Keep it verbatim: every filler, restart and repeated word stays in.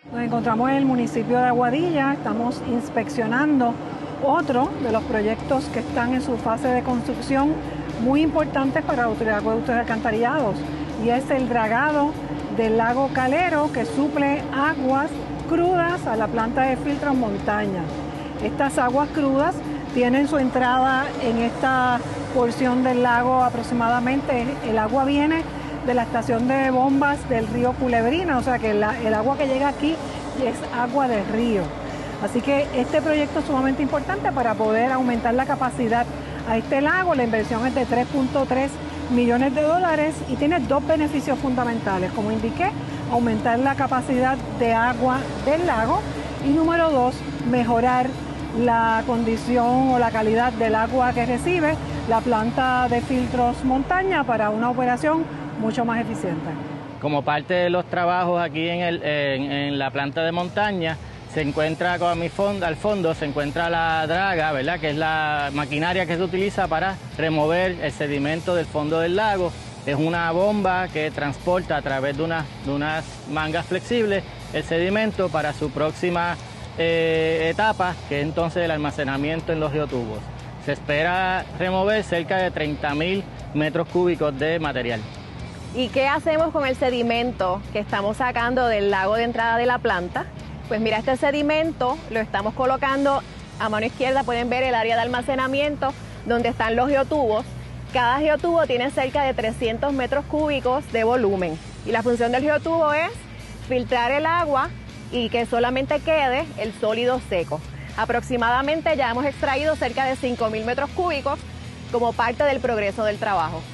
Nos encontramos en el municipio de Aguadilla, estamos inspeccionando otro de los proyectos que están en su fase de construcción muy importantes para la Autoridad de Acueductos y Alcantarillados, y es el dragado del lago Calero, que suple aguas crudas a la planta de filtros Montaña. Estas aguas crudas tienen su entrada en esta porción del lago aproximadamente. El agua viene de la estación de bombas del río Culebrina, o sea que la, el agua que llega aquí es agua del río. Así que este proyecto es sumamente importante para poder aumentar la capacidad a este lago. La inversión es de tres punto tres millones de dólares y tiene dos beneficios fundamentales. Como indiqué, aumentar la capacidad de agua del lago y número dos, mejorar la condición o la calidad del agua que recibe la planta de filtros Montaña para una operación mucho más eficiente. Como parte de los trabajos aquí en, el, en, en la planta de Montaña, se encuentra con mi fondo, al fondo se encuentra la draga, ¿verdad?, que es la maquinaria que se utiliza para remover el sedimento del fondo del lago. Es una bomba que transporta a través de, una, de unas mangas flexibles el sedimento para su próxima eh, etapa, que es entonces el almacenamiento en los geotubos. Se espera remover cerca de treinta mil metros cúbicos de material. ¿Y qué hacemos con el sedimento que estamos sacando del lago de entrada de la planta? Pues mira, este sedimento lo estamos colocando a mano izquierda, pueden ver el área de almacenamiento donde están los geotubos. Cada geotubo tiene cerca de trescientos metros cúbicos de volumen y la función del geotubo es filtrar el agua y que solamente quede el sólido seco. Aproximadamente ya hemos extraído cerca de cinco mil metros cúbicos como parte del progreso del trabajo.